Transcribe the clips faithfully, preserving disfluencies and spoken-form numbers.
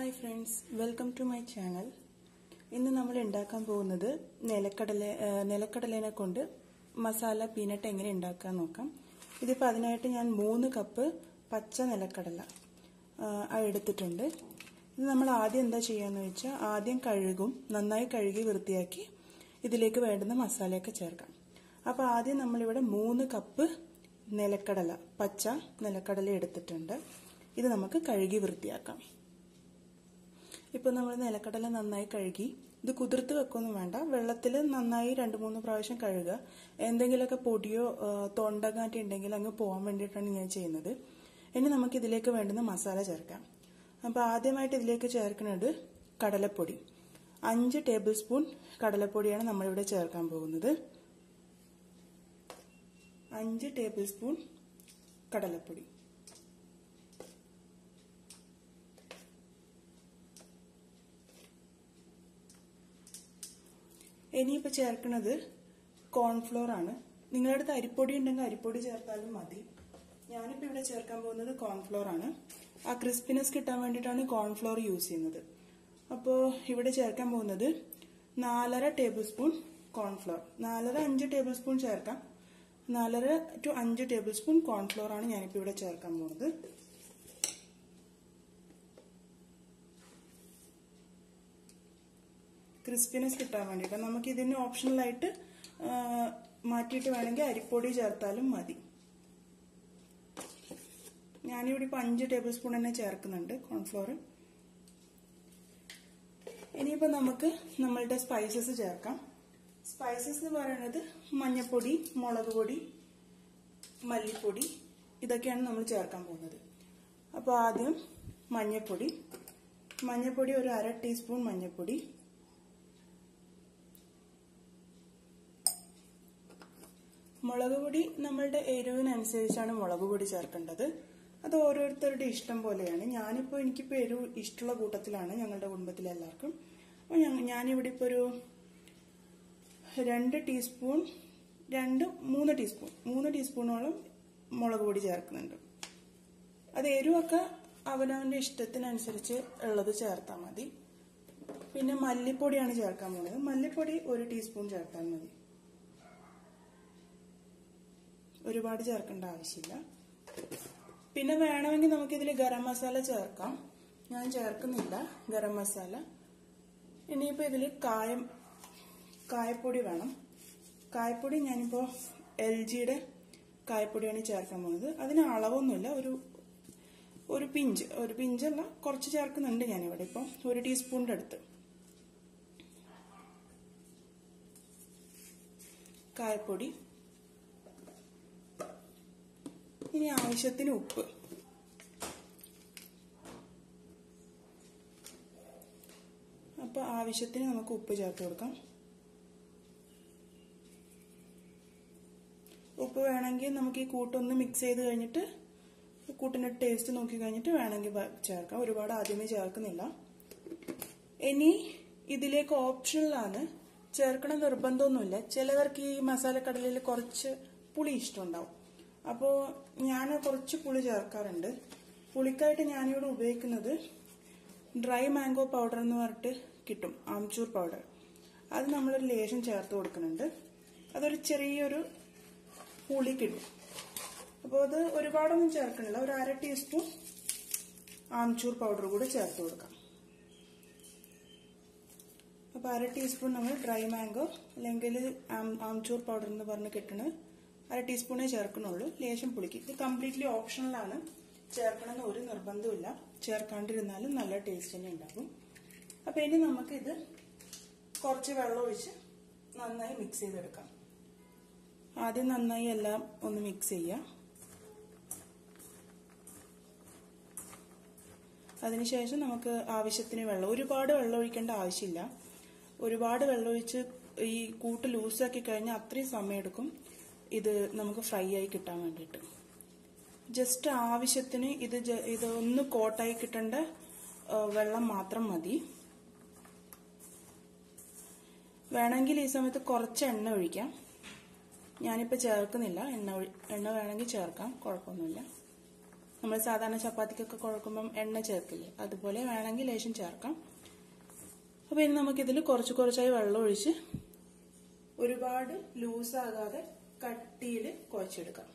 Hi friends, welcome to my channel. ഇന്ന് നമ്മൾ ഉണ്ടാക്കാൻ പോകുന്നത് നിലക്കടല നിലക്കടലനെ കൊണ്ട് മസാല പീനട്ട് എങ്ങനെ ഉണ്ടാക്കാൻ നോക്കാം. ഇതിപ്പോൾ അതിനായിട്ട് ഞാൻ മൂന്ന് കപ്പ് പച്ച നിലക്കടല എടുത്തിട്ടുണ്ട്. ഇത് നമ്മൾ ആദ്യം എന്താ ചെയ്യാന്ന് വെച്ചാൽ ആദ്യം കഴുകും, നന്നായി കഴുകി വൃത്തിയാക്കി ഇതിലേക്ക് വേണ്ടുന്ന മസാലയൊക്കെ ചേർക്കാം. അപ്പോൾ ആദ്യം നമ്മൾ ഇവിടെ മൂന്ന് കപ്പ് നിലക്കടല പച്ച നിലക്കടല എടുത്തിട്ടുണ്ട്. ഇത് നമുക്ക് കഴുകി വൃത്തിയാക്കാം. ഇപ്പോൾ നമ്മൾ നിലക്കടല നന്നായി കഴുകി ഇത് കുതിർത്ത് വെക്കൊന്നും വേണ്ട, വെള്ളത്തിൽ നന്നായി രണ്ട് മൂന്ന് പ്രാവശ്യം കഴുകുക. എന്തെങ്കിലുമൊക്കെ പൊടിയോ തൊണ്ടകാറ്റി ഉണ്ടെങ്കിൽ അങ്ങ് പോകാൻ വേണ്ടിയിട്ടാണ് ഞാൻ ചെയ്യുന്നത്. ഇനി നമുക്ക് ഇതിലേക്ക് വേണ്ടുന്ന മസാല ചേർക്കാം. അപ്പോൾ ആദ്യമായിട്ട് ഇതിലേക്ക് ചേർക്കുന്നത് കടലപ്പൊടി. അഞ്ച് ടേബിൾ സ്പൂൺ കടലപ്പൊടിയാണ് നമ്മളിവിടെ ചേർക്കാൻ പോകുന്നത്. അഞ്ച് ടേബിൾ സ്പൂൺ കടലപ്പൊടി. ഇനിയിപ്പോൾ ചേർക്കുന്നത് കോൺഫ്ലോർ ആണ്. നിങ്ങളുടെ അടുത്ത് അരിപ്പൊടി ഉണ്ടെങ്കിൽ അരിപ്പൊടി ചേർത്താലും മതി. ഞാനിപ്പോൾ ഇവിടെ ചേർക്കാൻ പോകുന്നത് കോൺഫ്ലോർ ആണ്. ആ ക്രിസ്പിനെസ് കിട്ടാൻ വേണ്ടിയിട്ടാണ് കോൺഫ്ലോർ യൂസ് ചെയ്യുന്നത്. അപ്പോൾ ഇവിടെ ചേർക്കാൻ പോകുന്നത് നാലര ടേബിൾ സ്പൂൺ കോൺഫ്ലോർ. നാലര അഞ്ച് ടേബിൾ സ്പൂൺ ചേർക്കാം. നാലര ടു അഞ്ച് ടേബിൾ സ്പൂൺ കോൺഫ്ലോർ ആണ് ഞാനിപ്പോൾ ഇവിടെ ചേർക്കാൻ പോകുന്നത്. ക്രിസ്പിനെസ് കിട്ടാൻ വേണ്ടിയിട്ട് നമുക്ക് ഇതിന് ഓപ്ഷണലായിട്ട് മാറ്റിയിട്ട് വേണമെങ്കിൽ അരിപ്പൊടി ചേർത്താലും മതി. ഞാനിവിടെ ഇപ്പോൾ അഞ്ച് ടേബിൾ സ്പൂൺ തന്നെ ചേർക്കുന്നുണ്ട് കോൺഫ്ലോർ. ഇനിയിപ്പോൾ നമുക്ക് നമ്മളുടെ സ്പൈസസ് ചേർക്കാം. സ്പൈസസ് എന്ന് പറയുന്നത് മഞ്ഞൾപ്പൊടി, മുളക് പൊടി, മല്ലിപ്പൊടി, ഇതൊക്കെയാണ് നമ്മൾ ചേർക്കാൻ പോകുന്നത്. അപ്പോൾ ആദ്യം മഞ്ഞൾപ്പൊടി. മഞ്ഞൾപ്പൊടി ഒരു അര ടീസ്പൂൺ മഞ്ഞൾപ്പൊടി. മുളക് പൊടി നമ്മളുടെ എരിവിനനുസരിച്ചാണ് മുളക് പൊടി ചേർക്കേണ്ടത്. അത് ഓരോരുത്തരുടെ ഇഷ്ടം പോലെയാണ്. ഞാനിപ്പോൾ എനിക്കിപ്പോൾ എരിവ് ഇഷ്ടമുള്ള കൂട്ടത്തിലാണ് ഞങ്ങളുടെ കുടുംബത്തിലെ എല്ലാവർക്കും. അപ്പോൾ ഞാനിവിടെ ഇപ്പോൾ ഒരു രണ്ട് ടീസ്പൂൺ രണ്ട് മൂന്ന് ടീസ്പൂൺ മൂന്ന് ടീസ്പൂണോളം മുളക് പൊടി ചേർക്കുന്നുണ്ട്. അത് എരിവൊക്കെ അവനവന്റെ ഇഷ്ടത്തിനനുസരിച്ച് ഉള്ളത് ചേർത്താൽ മതി. പിന്നെ മല്ലിപ്പൊടിയാണ് ചേർക്കാൻ പോകുന്നത്. മല്ലിപ്പൊടി ഒരു ടീസ്പൂൺ ചേർത്താൽ മതി, ഒരുപാട് ചേർക്കേണ്ട ആവശ്യമില്ല. പിന്നെ വേണമെങ്കിൽ നമുക്കിതിൽ ഗരം മസാല ചേർക്കാം. ഞാൻ ചേർക്കുന്നില്ല ഗരം മസാല. ഇനിയിപ്പോൾ ഇതിൽ കായം കായപ്പൊടി വേണം. കായപ്പൊടി ഞാനിപ്പോൾ എൽ ജിയുടെ കായപ്പൊടിയാണ് ചേർക്കാൻ പോകുന്നത്. അതിന് അളവൊന്നുമില്ല, ഒരു ഒരു പിഞ്ച് ഒരു പിഞ്ചല്ല കുറച്ച് ചേർക്കുന്നുണ്ട് ഞാനിവിടെ. ഇപ്പം ഒരു ടീസ്പൂണിൻ്റെ അടുത്ത് കായപ്പൊടി. ഇനി ആവശ്യത്തിന് ഉപ്പ്. അപ്പൊ ആവശ്യത്തിന് നമുക്ക് ഉപ്പ് ചേർത്ത് കൊടുക്കാം. ഉപ്പ് വേണമെങ്കിൽ നമുക്ക് ഈ കൂട്ടൊന്ന് മിക്സ് ചെയ്ത് കഴിഞ്ഞിട്ട് കൂട്ടിന്റെ ടേസ്റ്റ് നോക്കി കഴിഞ്ഞിട്ട് വേണമെങ്കിൽ ചേർക്കാം. ഒരുപാട് ആദ്യമേ ചേർക്കുന്നില്ല. ഇനി ഇതിലേക്ക് ഓപ്ഷണലാണ്, ചേർക്കണ നിർബന്ധമൊന്നുമില്ല. ചിലവർക്ക് ഈ മസാലക്കടലയിൽ കുറച്ച് പുളി ഇഷ്ടമുണ്ടാവും. അപ്പോൾ ഞാൻ കുറച്ച് പുളി ചേർക്കാറുണ്ട്. പുളിക്കായിട്ട് ഞാനിവിടെ ഉപയോഗിക്കുന്നത് ഡ്രൈ മാംഗോ പൗഡർ എന്ന് പറഞ്ഞിട്ട് കിട്ടും, ആംചൂർ പൗഡർ. അത് നമ്മളൊരു ലേശം ചേർത്ത് കൊടുക്കുന്നുണ്ട്. അതൊരു ചെറിയൊരു പുളി കിട്ടും. അപ്പോൾ അത് ഒരുപാടൊന്നും ചേർക്കണില്ല, ഒരു അര ടീസ്പൂൺ ആംചൂർ പൗഡർ കൂടെ ചേർത്ത് കൊടുക്കാം. അപ്പോൾ അര ടീസ്പൂൺ നമ്മൾ ഡ്രൈ മാംഗോ അല്ലെങ്കിൽ ആംചൂർ പൗഡർ എന്ന് പറഞ്ഞ് കിട്ടണത് അര ടീസ്പൂണേ ചേർക്കണുള്ളൂ. ലേശം പുളിക്ക്. ഇത് കംപ്ലീറ്റ്ലി ഓപ്ഷണലാണ്, ചേർക്കണമെന്ന് ഒരു നിർബന്ധമില്ല. ചേർക്കാണ്ടിരുന്നാലും നല്ല ടേസ്റ്റ് തന്നെ ഉണ്ടാകും. അപ്പൊ ഇനി നമുക്കിത് കുറച്ച് വെള്ളം ഒഴിച്ച് നന്നായി മിക്സ് ചെയ്തെടുക്കാം. ആദ്യം നന്നായി എല്ലാം ഒന്ന് മിക്സ് ചെയ്യാം. അതിനുശേഷം നമുക്ക് ആവശ്യത്തിന് വെള്ളം, ഒരുപാട് വെള്ളം ഒഴിക്കേണ്ട ആവശ്യമില്ല. ഒരുപാട് വെള്ളം ഒഴിച്ച് ഈ കൂട്ട് ലൂസാക്കി കഴിഞ്ഞാൽ അത്രയും സമയം എടുക്കും ഇത് നമുക്ക് ഫ്രൈ ആയി കിട്ടാൻ വേണ്ടിയിട്ട്. ജസ്റ്റ് ആവശ്യത്തിന് ഇത് ഇത് ഒന്ന് കോട്ടായി കിട്ടേണ്ട വെള്ളം മാത്രം മതി. വേണമെങ്കിൽ ഈ സമയത്ത് കുറച്ച് എണ്ണ ഒഴിക്കാം. ഞാനിപ്പോൾ ചേർക്കുന്നില്ല. എണ്ണ എണ്ണ വേണമെങ്കിൽ ചേർക്കാം, കുഴപ്പമൊന്നുമില്ല. നമ്മൾ സാധാരണ ചപ്പാത്തിക്കൊക്കെ കുഴക്കുമ്പം എണ്ണ ചേർക്കില്ലേ, അതുപോലെ വേണമെങ്കിൽ ലേശം ചേർക്കാം. അപ്പോൾ ഇനി നമുക്കിതിൽ കുറച്ച് കുറച്ചായി വെള്ളം ഒഴിച്ച് ഒരുപാട് ലൂസാകാതെ കട്ടിയിൽ കുഴച്ചെടുക്കാം.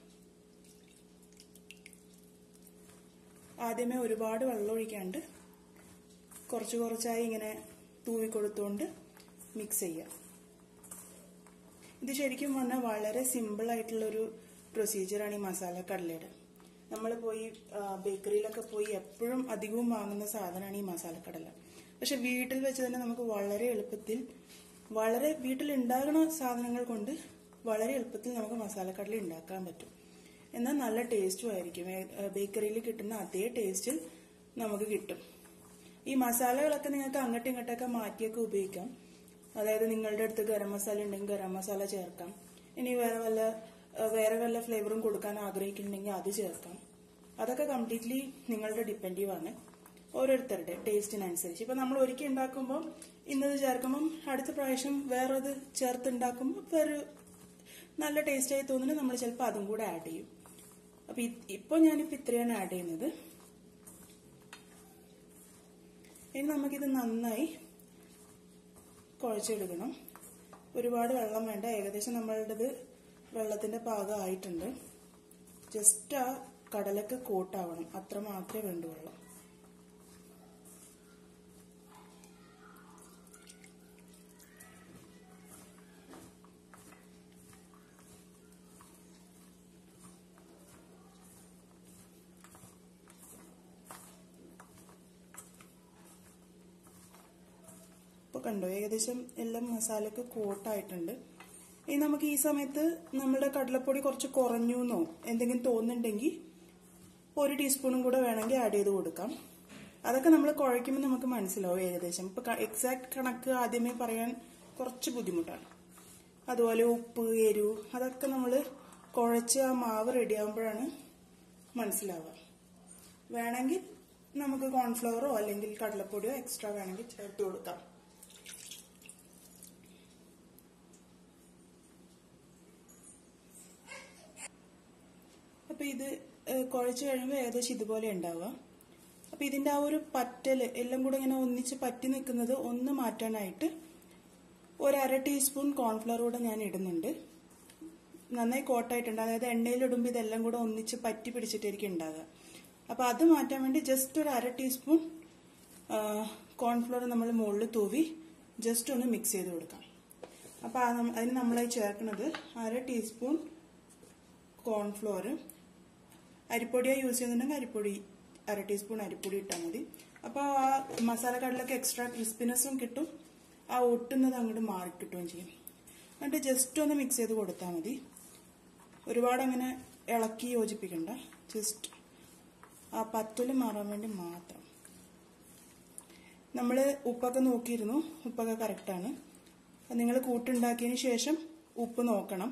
ആദ്യമേ ഒരുപാട് വെള്ളം ഒഴിക്കാണ്ട് കുറച്ച് കുറച്ചായി ഇങ്ങനെ തൂവി കൊടുത്തുകൊണ്ട് മിക്സ് ചെയ്യാം. ഇത് ശരിക്കും പറഞ്ഞാൽ വളരെ സിമ്പിൾ ആയിട്ടുള്ളൊരു പ്രൊസീജിയറാണ് ഈ മസാല കടലയുടെ. നമ്മൾ പോയി ബേക്കറിയിലൊക്കെ പോയി എപ്പോഴും അധികവും വാങ്ങുന്ന സാധനമാണ് ഈ മസാലക്കടല. പക്ഷെ വീട്ടിൽ വെച്ച് തന്നെ നമുക്ക് വളരെ എളുപ്പത്തിൽ, വളരെ വീട്ടിൽ ഉണ്ടാകുന്ന സാധനങ്ങൾ കൊണ്ട് വളരെ എളുപ്പത്തിൽ നമുക്ക് മസാലക്കടല ഉണ്ടാക്കാൻ പറ്റും. എന്നാൽ നല്ല ടേസ്റ്റും ആയിരിക്കും. ബേക്കറിയിൽ കിട്ടുന്ന അതേ ടേസ്റ്റിൽ നമുക്ക് കിട്ടും. ഈ മസാലകളൊക്കെ നിങ്ങൾക്ക് അങ്ങോട്ടും ഇങ്ങോട്ടൊക്കെ മാറ്റിയൊക്കെ ഉപയോഗിക്കാം. അതായത് നിങ്ങളുടെ അടുത്ത് ഗരം മസാല ഉണ്ടെങ്കിൽ ഗരം മസാല ചേർക്കാം. ഇനി വേറെ വല്ല വേറെ വല്ല ഫ്ലേവറും കൊടുക്കാൻ ആഗ്രഹിക്കുന്നുണ്ടെങ്കിൽ അത് ചേർക്കാം. അതൊക്കെ കംപ്ലീറ്റ്ലി നിങ്ങളുടെ ഡിപ്പെൻഡീവ് ആണ്, ഓരോരുത്തരുടെ ടേസ്റ്റിനനുസരിച്ച്. ഇപ്പൊ നമ്മൾ ഒരിക്കൽ ഉണ്ടാക്കുമ്പോൾ ഇന്നത് ചേർക്കുമ്പം അടുത്ത പ്രാവശ്യം വേറൊരു ചേർത്ത് ഉണ്ടാക്കുമ്പോൾ വേറെ നല്ല ടേസ്റ്റായി തോന്നുന്നത് നമ്മൾ ചിലപ്പോൾ അതും കൂടെ ആഡ് ചെയ്യും. അപ്പൊ ഇപ്പൊ ഞാനിപ്പോ ഇത്രയാണ് ആഡ് ചെയ്യുന്നത്. ഇനി നമുക്കിത് നന്നായി കുഴച്ചെടുക്കണം. ഒരുപാട് വെള്ളം വേണ്ട, ഏകദേശം നമ്മളുടേത് വെള്ളത്തിന്റെ പാകം ആയിട്ടുണ്ട്. ജസ്റ്റ് ആ കടലക്ക് കോട്ടാവണം, അത്ര മാത്രമേ വേണ്ടൂ വെള്ളം. ഇപ്പൊ കണ്ടോ, ഏകദേശം എല്ലാം മസാലക്ക് കോട്ടായിട്ടുണ്ട്. ഇനി നമുക്ക് ഈ സമയത്ത് നമ്മുടെ കടലപ്പൊടി കുറച്ച് കുറഞ്ഞു എന്നോ എന്തെങ്കിലും തോന്നുന്നുണ്ടെങ്കിൽ ഒരു ടീസ്പൂണും കൂടെ വേണമെങ്കിൽ ആഡ് ചെയ്ത് കൊടുക്കാം. അതൊക്കെ നമ്മൾ കുഴയ്ക്കുമ്പോൾ നമുക്ക് മനസ്സിലാവും ഏകദേശം. ഇപ്പൊ എക്സാക്ട് കണക്ക് ആദ്യമേ പറയാൻ കുറച്ച് ബുദ്ധിമുട്ടാണ്. അതുപോലെ ഉപ്പ്, എരിവ് അതൊക്കെ നമ്മൾ കുഴച്ച് ആ മാവ് റെഡിയാകുമ്പോഴാണ് മനസ്സിലാവുക. വേണമെങ്കിൽ നമുക്ക് കോൺഫ്ലവറോ അല്ലെങ്കിൽ കടലപ്പൊടിയോ എക്സ്ട്രാ വേണമെങ്കിൽ ചേർത്ത് കൊടുക്കാം. അപ്പൊ ഇത് കുഴച്ച് കഴിയുമ്പോൾ ഏകദേശം ഇതുപോലെ ഉണ്ടാവുക. അപ്പൊ ഇതിന്റെ ആ ഒരു പറ്റല് എല്ലാം കൂടെ ഇങ്ങനെ ഒന്നിച്ച് പറ്റി നിൽക്കുന്നത് ഒന്ന് മാറ്റാനായിട്ട് ഒരു അര ടീസ്പൂൺ കോൺഫ്ലവർ കൂടെ ഞാൻ ഇടുന്നുണ്ട്. നന്നായി കോട്ടായിട്ടുണ്ട്. അതായത് എണ്ണയിലിടുമ്പോൾ ഇതെല്ലാം കൂടെ ഒന്നിച്ച് പറ്റി പിടിച്ചിട്ടായിരിക്കും ഉണ്ടാകുക. അപ്പൊ അത് മാറ്റാൻ വേണ്ടി ജസ്റ്റ് ഒരു അര ടീസ്പൂൺ കോൺഫ്ലവർ നമ്മൾ മുകളിൽ തൂവി ജസ്റ്റ് ഒന്ന് മിക്സ് ചെയ്ത് കൊടുക്കാം. അപ്പൊ അതിന് നമ്മളായി ചേർക്കുന്നത് അര ടീസ്പൂൺ കോൺഫ്ലവർ. അരിപ്പൊടിയാ യൂസ് ചെയ്യുന്നുണ്ടെങ്കിൽ അരിപ്പൊടി അര ടീസ്പൂൺ അരിപ്പൊടി ഇട്ടാൽ മതി. അപ്പോൾ ആ മസാല കടലൊക്കെ എക്സ്ട്രാ ക്രിസ്പിനെസ്സും കിട്ടും, ആ ഒട്ടുന്നത് അങ്ങോട്ട് മാറി കിട്ടുകയും ചെയ്യും. എന്നിട്ട് ജസ്റ്റ് ഒന്ന് മിക്സ് ചെയ്ത് കൊടുത്താൽ മതി. ഒരുപാട് അങ്ങനെ ഇളക്കി യോജിപ്പിക്കണ്ട, ജസ്റ്റ് ആ പറ്റല് മാറാൻ വേണ്ടി മാത്രം. നമ്മൾ ഉപ്പൊക്കെ നോക്കിയിരുന്നു, ഉപ്പൊക്കെ കറക്റ്റാണ്. നിങ്ങൾ കൂട്ടുണ്ടാക്കിയതിന് ശേഷം ഉപ്പ് നോക്കണം.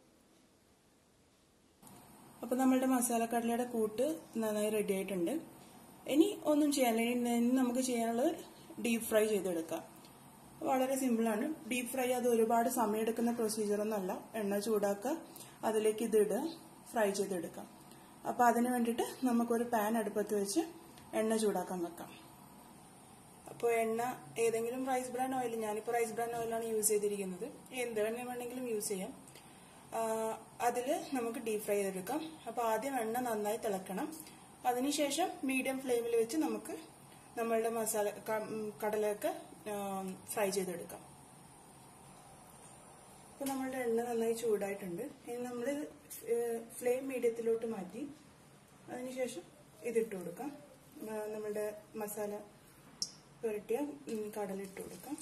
അപ്പൊ നമ്മളുടെ മസാലക്കടലയുടെ കൂട്ട് നന്നായി റെഡി ആയിട്ടുണ്ട്. ഇനി ഒന്നും ചെയ്യാനില്ല. ഇനി നമുക്ക് ചെയ്യാനുള്ളത് ഡീപ് ഫ്രൈ ചെയ്തെടുക്കാം. വളരെ സിമ്പിളാണ് ഡീപ് ഫ്രൈ. അത് ഒരുപാട് സമയമെടുക്കുന്ന പ്രൊസീജിയർ ഒന്നല്ല. എണ്ണ ചൂടാക്കുക, അതിലേക്ക് ഇത് ഇടുക, ഫ്രൈ ചെയ്തെടുക്കാം. അപ്പൊ അതിന് വേണ്ടിയിട്ട് നമുക്കൊരു പാൻ അടുപ്പത്ത് വെച്ച് എണ്ണ ചൂടാക്കാൻ വെക്കാം. അപ്പോൾ എണ്ണ ഏതെങ്കിലും റൈസ് ബ്രാൻ ഓയിൽ, ഞാനിപ്പോൾ റൈസ് ബ്രാൻ ഓയിലാണ് യൂസ് ചെയ്തിരിക്കുന്നത്. എന്ത് എണ്ണ വേണമെങ്കിലും യൂസ് ചെയ്യാം. അതിൽ നമുക്ക് ഡീപ് ഫ്രൈ ചെയ്തെടുക്കാം. അപ്പോൾ ആദ്യം എണ്ണ നന്നായി തിളക്കണം. അതിനുശേഷം മീഡിയം ഫ്ലെയിമിൽ വെച്ച് നമുക്ക് നമ്മളുടെ മസാല കടലയൊക്കെ ഫ്രൈ ചെയ്തെടുക്കാം. അപ്പോൾ നമ്മളുടെ എണ്ണ നന്നായി ചൂടായിട്ടുണ്ട്. ഇനി നമ്മൾ ഫ്ലെയിം മീഡിയത്തിലോട്ട് മാറ്റി അതിനുശേഷം ഇതിട്ട് കൊടുക്കാം. നമ്മളുടെ മസാല പുരട്ടിയ കടല ഇട്ട് കൊടുക്കാം.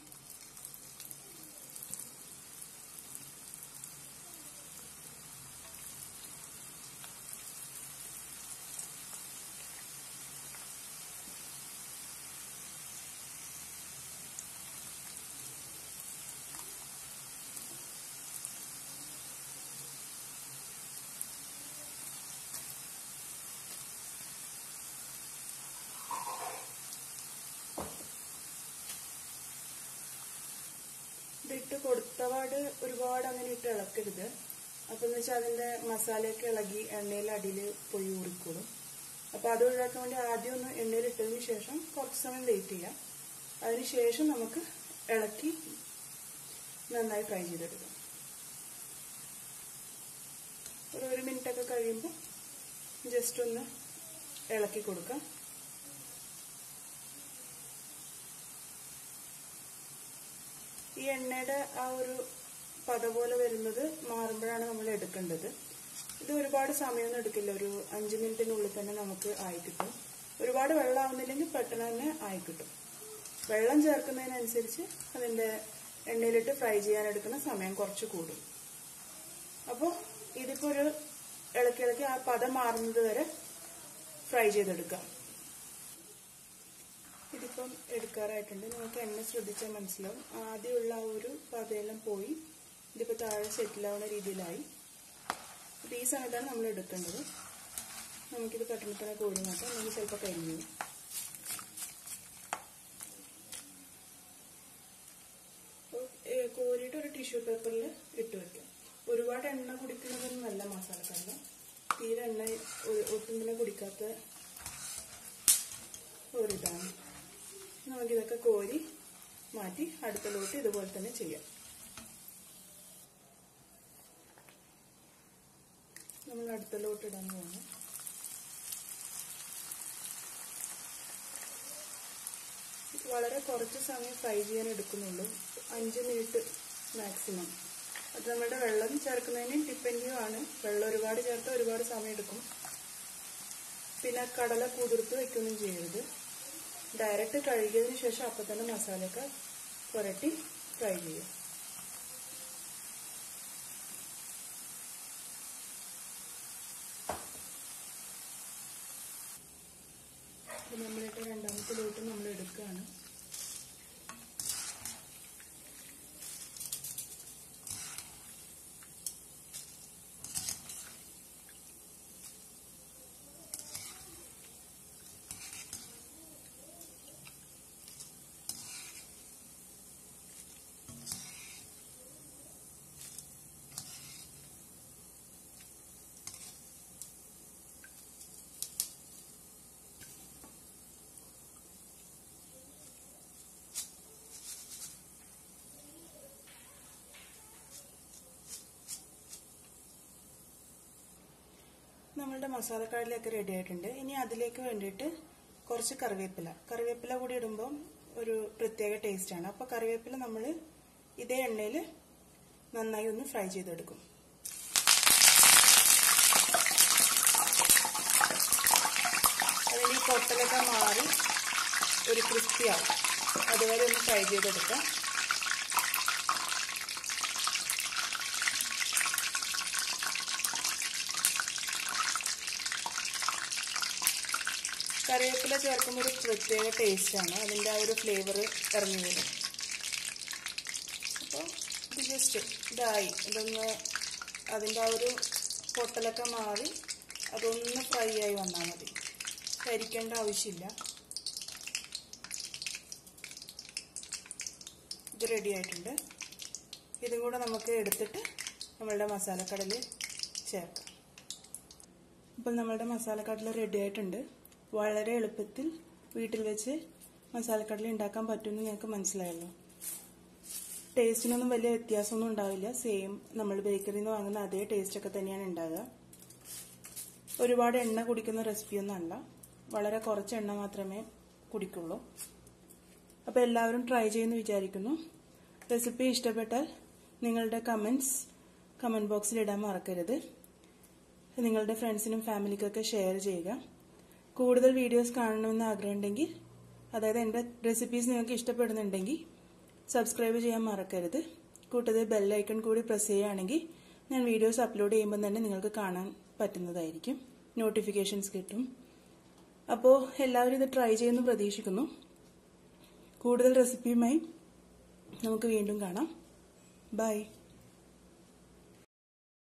ഇട്ട് കൊടുത്തപാട് ഒരുപാട് അങ്ങനെ ഇട്ട് ഇളക്കരുത്. അപ്പൊ എന്ന് വെച്ചാൽ അതിന്റെ മസാലയൊക്കെ ഇളകി എണ്ണയിൽ അടിയിൽ പൊഴി ഊറിക്കോളും. അപ്പോൾ അത് ഒഴിവാക്കാൻ വേണ്ടി ആദ്യം ഒന്ന് എണ്ണയിൽ ഇട്ടതിന് ശേഷം കുറച്ച് സമയം വെയിറ്റ് ചെയ്യാം. അതിനുശേഷം നമുക്ക് ഇളക്കി നന്നായി ഫ്രൈ ചെയ്തെടുക്കാം. ഒരു ഒരു മിനിറ്റൊക്കെ കഴിയുമ്പോൾ ജസ്റ്റ് ഒന്ന് ഇളക്കി കൊടുക്കാം. ഈ എണ്ണയുടെ ആ ഒരു പത പോലെ വരുന്നത് മാറുമ്പോഴാണ് നമ്മൾ എടുക്കേണ്ടത്. ഇത് ഒരുപാട് സമയമൊന്നും എടുക്കില്ല, ഒരു അഞ്ച് മിനിറ്റിനുള്ളിൽ തന്നെ നമുക്ക് ആയി കിട്ടും. ഒരുപാട് വെള്ളം ആവുന്നില്ലെങ്കിൽ പെട്ടെന്ന് തന്നെ ആയി കിട്ടും. വെള്ളം ചേർക്കുന്നതിനനുസരിച്ച് അതിൻ്റെ എണ്ണയിലിട്ട് ഫ്രൈ ചെയ്യാൻ എടുക്കുന്ന സമയം കുറച്ച് കൂടും. അപ്പോൾ ഇതിപ്പോൾ ഒരു ഇളക്കി ഇളക്കി ആ പദം മാറുന്നത് വരെ ഫ്രൈ ചെയ്തെടുക്കാം. ഇതിപ്പം എടുക്കാറായിട്ടുണ്ട്. നിങ്ങൾക്ക് എണ്ണ ശ്രദ്ധിച്ചാൽ മനസ്സിലാവും. ആദ്യമുള്ള ആ ഒരു പതയെല്ലാം പോയി ഇതിപ്പോൾ താഴെ സെറ്റിലാവുന്ന രീതിയിലായി. അപ്പോൾ ഈ സമയത്താണ് നമ്മൾ എടുക്കേണ്ടത്. നമുക്കിത് പെട്ടെന്ന് തന്നെ കോരി മാറ്റാം, അല്ലെങ്കിൽ ചിലപ്പോൾ കരിഞ്ഞു. അപ്പോൾ കോരിയിട്ട് ഒരു ടിഷ്യൂ പേപ്പറിൽ ഇട്ട് വെക്കാം. ഒരുപാട് എണ്ണ കുടിക്കുന്നതൊന്നും നല്ല മസാലക്കടല. തീരെ എണ്ണ ഒട്ടും തന്നെ കുടിക്കാത്ത ഒരിതാണ്. നമുക്കിതൊക്കെ കോരി മാറ്റി അടുത്തലോട്ട് ഇതുപോലെ തന്നെ ചെയ്യാം. നമ്മൾ അടുത്തലോട്ട് ഇടാൻ പോകുന്നു. വളരെ കുറച്ച് സമയം ഫ്രൈ ചെയ്യാൻ എടുക്കുന്നുള്ളൂ, അഞ്ച് മിനിറ്റ് മാക്സിമം. അത് നമ്മുടെ വെള്ളം ചേർക്കുന്നതിന് ഡിപ്പെൻഡീവ് ആണ്. വെള്ളം ഒരുപാട് ചേർത്താൽ ഒരുപാട് സമയം എടുക്കും. പിന്നെ കടല കുതിർത്ത് വെക്കുകയൊന്നും ചെയ്യരുത്. ഡയറക്റ്റ് കഴുകിയതിന് ശേഷം അപ്പം തന്നെ മസാലയൊക്കെ പുരട്ടി ഫ്രൈ ചെയ്യും. നമ്മളിട്ട് രണ്ടാമത്തെ ലോട്ട് നമ്മൾ എടുക്കുകയാണ്. നമ്മളുടെ മസാലക്കടലയൊക്കെ റെഡി ആയിട്ടുണ്ട്. ഇനി അതിലേക്ക് വേണ്ടിയിട്ട് കുറച്ച് കറിവേപ്പില കറിവേപ്പില കൂടി ഇടുമ്പോൾ ഒരു പ്രത്യേക ടേസ്റ്റാണ്. അപ്പോൾ കറിവേപ്പില നമ്മൾ ഇതേ എണ്ണയിൽ നന്നായി ഒന്ന് ഫ്രൈ ചെയ്തെടുക്കും. അതിൽ ഈ പൊട്ടലൊക്കെ മാറി ഒരു ക്രിസ്പി ആവും. അതുവരെ ഒന്ന് ഫ്രൈ ചെയ്തെടുക്കാം. കറിവേപ്പില ചേർക്കുമ്പോൾ ഒരു പ്രത്യേക ടേസ്റ്റാണ്. അതിൻ്റെ ആ ഒരു ഫ്ലേവർ ഇറങ്ങി വരും. അപ്പോൾ ഇത് ജസ്റ്റ് ഇതായി ഇതൊന്ന് അതിൻ്റെ ആ ഒരു പൊട്ടലൊക്കെ മാറി അതൊന്ന് ഫ്രൈ ആയി വന്നാൽ മതി. കരിക്കേണ്ട ആവശ്യമില്ല. ഇത് റെഡി ആയിട്ടുണ്ട്. ഇതും കൂടെ നമുക്ക് എടുത്തിട്ട് നമ്മളുടെ മസാലക്കടല ചേർക്കാം. ഇപ്പോൾ നമ്മളുടെ മസാലക്കടല റെഡി ആയിട്ടുണ്ട്. വളരെ എളുപ്പത്തിൽ വീട്ടിൽ വെച്ച് മസാലക്കടല ഉണ്ടാക്കാൻ പറ്റുമെന്ന് ഞങ്ങൾക്ക് മനസ്സിലായല്ലോ. ടേസ്റ്റിനൊന്നും വലിയ വ്യത്യാസമൊന്നും ഉണ്ടാവില്ല. സെയിം നമ്മൾ ബേക്കറിയിൽ നിന്ന് വാങ്ങുന്ന അതേ ടേസ്റ്റൊക്കെ തന്നെയാണ് ഉണ്ടാകുക. ഒരുപാട് എണ്ണ കുടിക്കുന്ന റെസിപ്പിയൊന്നും അല്ല. വളരെ കുറച്ച് എണ്ണ മാത്രമേ കുടിക്കുള്ളൂ. അപ്പോൾ എല്ലാവരും ട്രൈ ചെയ്യുമെന്ന് വിചാരിക്കുന്നു. റെസിപ്പി ഇഷ്ടപ്പെട്ടാൽ നിങ്ങളുടെ കമൻറ്റ്സ് കമൻറ്റ് ബോക്സിൽ ഇടാൻ മറക്കരുത്. നിങ്ങളുടെ ഫ്രണ്ട്സിനും ഫാമിലിക്കൊക്കെ ഷെയർ ചെയ്യുക. കൂടുതൽ വീഡിയോസ് കാണണമെന്ന് ആഗ്രഹമുണ്ടെങ്കിൽ, അതായത് എൻ്റെ റെസിപ്പീസ് നിങ്ങൾക്ക് ഇഷ്ടപ്പെടുന്നുണ്ടെങ്കിൽ സബ്സ്ക്രൈബ് ചെയ്യാൻ മറക്കരുത്. കൂട്ടത്തിൽ ബെല്ലൈക്കൺ കൂടി പ്രസ് ചെയ്യുകയാണെങ്കിൽ ഞാൻ വീഡിയോസ് അപ്ലോഡ് ചെയ്യുമ്പോൾ തന്നെ നിങ്ങൾക്ക് കാണാൻ പറ്റുന്നതായിരിക്കും. നോട്ടിഫിക്കേഷൻസ് കിട്ടും. അപ്പോൾ എല്ലാവരും ഇത് ട്രൈ ചെയ്യുമെന്ന് പ്രതീക്ഷിക്കുന്നു. കൂടുതൽ റെസിപ്പിയുമായി നമുക്ക് വീണ്ടും കാണാം. ബൈ.